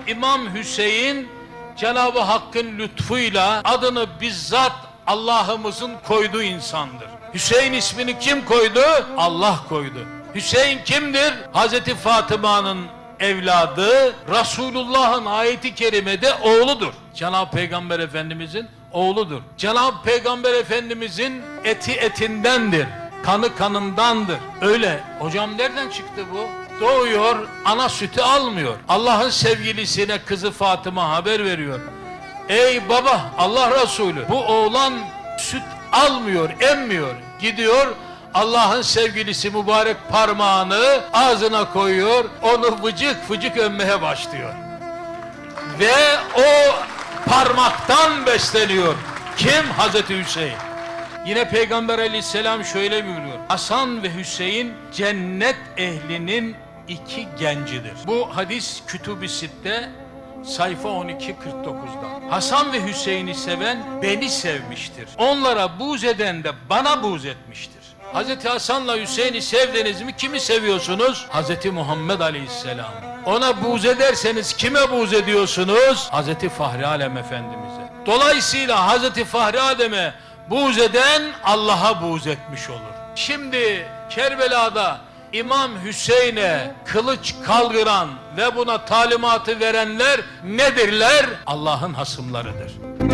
İmam Hüseyin Cenab-ı Hakk'ın lütfuyla adını bizzat Allah'ımızın koyduğu insandır. Hüseyin ismini kim koydu? Allah koydu. Hüseyin kimdir? Hazreti Fatıma'nın evladı, Resulullah'ın ayeti kerimede oğludur. Cenab-ı Peygamber Efendimizin oğludur. Cenab-ı Peygamber Efendimizin eti etindendir, kanı kanındandır. Öyle. Hocam nereden çıktı bu? Doğuyor, ana sütü almıyor. Allah'ın sevgilisine kızı Fatıma haber veriyor. Ey baba, Allah Resulü, bu oğlan süt almıyor, emmiyor. Gidiyor, Allah'ın sevgilisi mübarek parmağını ağzına koyuyor, onu vıcık vıcık ömmeye başlıyor. Ve o parmaktan besleniyor. Kim? Hazreti Hüseyin. Yine Peygamber Aleyhisselam şöyle buyuruyor. Hasan ve Hüseyin cennet ehlinin iki gencidir. Bu hadis Kütüb-i Sitte sayfa 12-49'da. Hasan ve Hüseyin'i seven beni sevmiştir. Onlara buğz eden de bana buğz etmiştir. Hazreti Hasan'la Hüseyin'i sevdiniz mi kimi seviyorsunuz? Hazreti Muhammed Aleyhisselam. Ona buğz ederseniz kime buğz ediyorsunuz? Hazreti Fahri Alem Efendimiz'e. Dolayısıyla Hazreti Fahri Adem'e buğz eden Allah'a buğz etmiş olur. Şimdi Kerbela'da İmam Hüseyin'e kılıç kaldıran ve buna talimatı verenler nedirler? Allah'ın hasımlarıdır.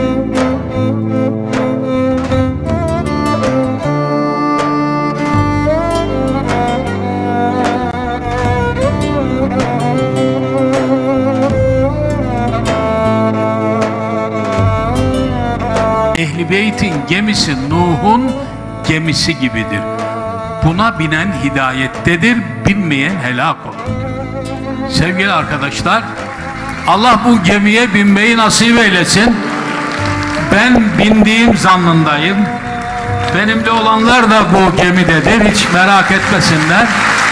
Ehl-i Beyt'in gemisi Nuh'un gemisi gibidir. Buna binen hidayettedir, binmeyen helak olur. Sevgili arkadaşlar, Allah bu gemiye binmeyi nasip eylesin. Ben bindiğim zannındayım. Benimle olanlar da bu gemidedir, hiç merak etmesinler.